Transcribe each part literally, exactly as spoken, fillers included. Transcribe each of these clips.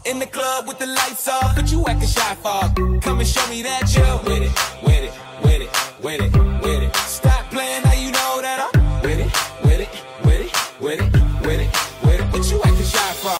In the club with the lights off, but you acting shy for. Come and show me that you're with it, with it, with it, with it, with it. Stop playing, now you know that I'm with it, with it, with it, with it, with it, with it. But you acting shy for.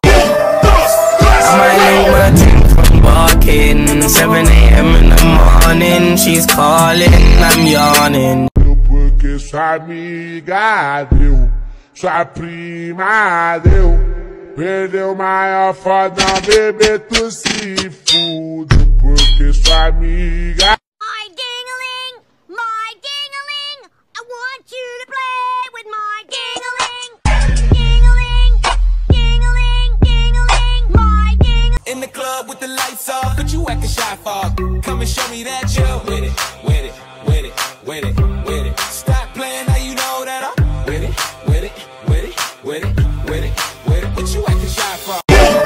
I might link my team from barking. seven A M in the morning, she's calling, I'm yawning. Porque sua amiga deu, sua prima deu. Perdeu maior fodão, bebê, tu se fude. Porque sua amiga. My ding-a-ling, my ding-a-ling, I want you to play with my ding-a-ling. Ding-a-ling, ding-a-ling, ding-a-ling, my ding-a-ling. In the club with the lights off, but you acting shy for. Come and show me that you're with it, with it, with it, with it, with it. Stop playing, now you know that I'm with it, with it, with it, with it, with it, with it. But you acting shy for.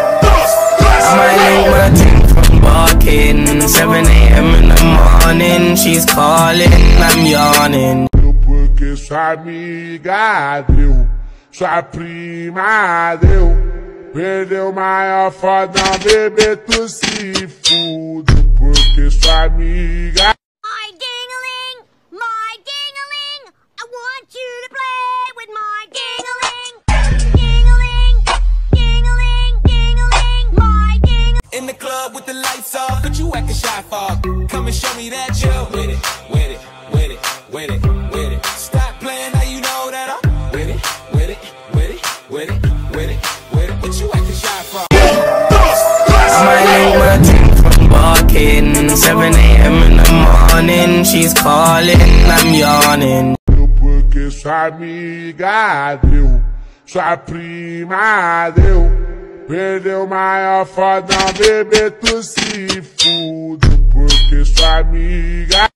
I might link my team from barking. seven A M in the morning, she's calling, I'm yawning. Porque sua amiga deu, sua prima deu. Perdeu maior fodão, bebê, tu se fude. Porque sua amiga. My ding-a-ling, my ding-a-ling, I want you to play with my ding-a-ling. Ding-a-ling, ding-a-ling, ding-a-ling, my ding-a-ling. In the club with the lights off, but you acting shy for. Come and show me that you're with it, with it, with it, with it, with it. Stop playing, now you know that I'm with it, with it, with it, with it, with it, with it. But you acting shy for. I might link my team from barking. seven A M in the morning, she's calling, I'm yawning. Porque sua amiga deu, sua prima deu. Perdeu maior fodão, bebê, tu se fude. Porque sua amiga.